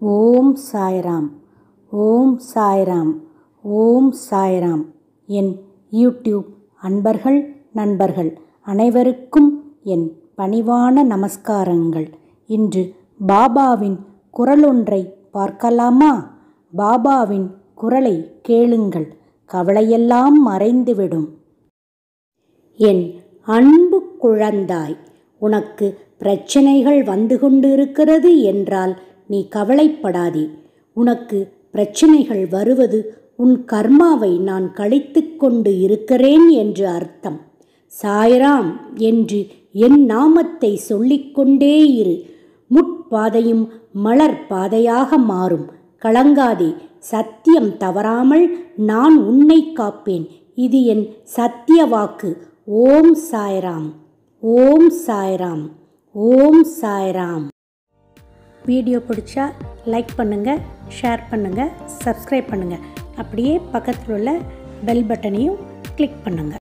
ஓம் சாய்ராம். ஓம் சாய்ராம். ஓம் சாய்ராம். என் யூடியூப் அன்பர்கள் நண்பர்கள் அனைவருக்கும் என் பணிவான நமஸ்காரங்கள். இன்று பாபாவின் குரலொன்றை பார்க்கலாமா? பாபாவின் குரலை கேளுங்கள், கவலையெல்லாம் மறைந்துவிடும். என் அன்பு குழந்தாய், உனக்கு பிரச்சனைகள் வந்து கொண்டிருக்கிறது என்றால் நீ கவலைப்படாதே. உனக்கு பிரச்சனைகள் வருவது உன் கர்மாவை நான் கழித்து கொண்டு இருக்கிறேன் என்று அர்த்தம். சாய்ராம் என்று என் நாமத்தை சொல்லிக்கொண்டே இரு. முட்பாதையும் மலர் பாதையாக மாறும். கலங்காதே, சத்தியம் தவறாமல் நான் உன்னை காப்பேன். இது என் சத்திய வாக்கு. ஓம் சாய்ராம். ஓம் சாய்ராம். ஓம் சாய்ராம். வீடியோ பிடிச்சா லைக் பண்ணுங்கள், ஷேர் பண்ணுங்கள், சப்ஸ்கிரைப் பண்ணுங்கள். அப்படியே பக்கத்தில் உள்ள பெல் பட்டனையும் கிளிக் பண்ணுங்கள்.